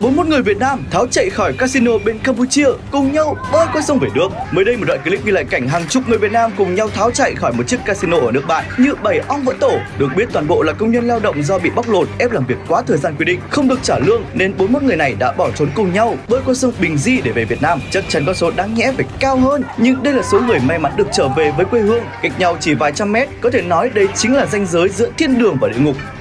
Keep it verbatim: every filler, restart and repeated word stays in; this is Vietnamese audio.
bốn mươi mốt người Việt Nam tháo chạy khỏi casino bên Campuchia cùng nhau bơi qua sông về nước. Mới đây một đoạn clip ghi lại cảnh hàng chục người Việt Nam cùng nhau tháo chạy khỏi một chiếc casino ở nước bạn như bảy ong vỡ tổ. Được biết toàn bộ là công nhân lao động do bị bóc lột, ép làm việc quá thời gian quy định, không được trả lương nên bốn mươi mốt người này đã bỏ trốn cùng nhau bơi qua sông Bình Di để về Việt Nam. Chắc chắn con số đáng nhẽ phải cao hơn, nhưng đây là số người may mắn được trở về với quê hương, cách nhau chỉ vài trăm mét. Có thể nói đây chính là ranh giới giữa thiên đường và địa ngục.